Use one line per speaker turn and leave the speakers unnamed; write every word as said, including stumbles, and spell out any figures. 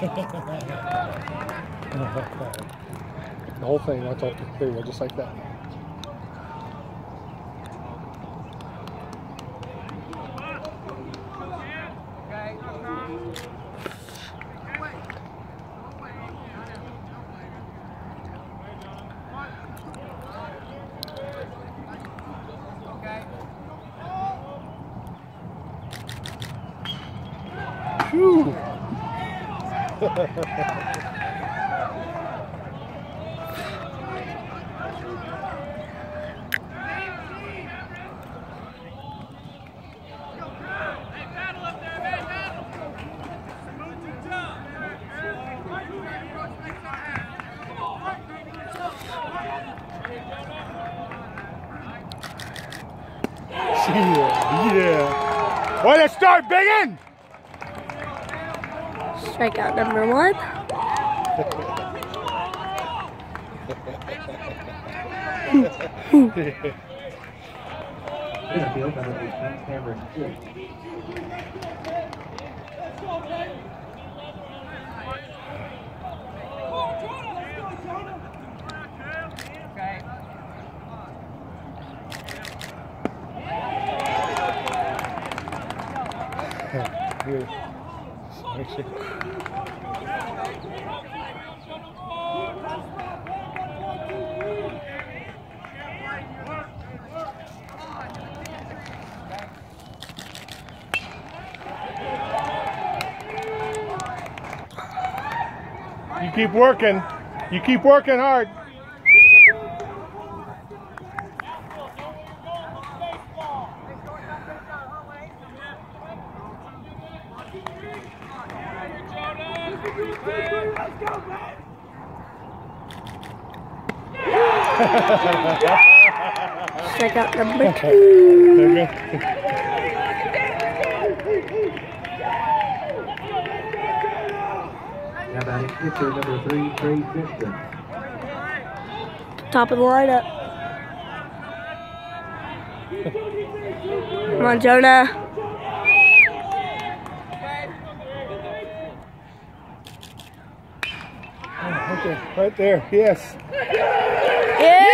The whole thing, I thought, there you go, just like that. Phew. Yeah, yeah. Way to start, Biggin!
Strikeout number one.
Here. Make sure. You keep working. You keep working hard.
Strikeout number two.
Now batting pitcher number three, Trey Simpson.
Top of the lineup. Come on, Jonah.
Okay, right there, yes.
Yeah!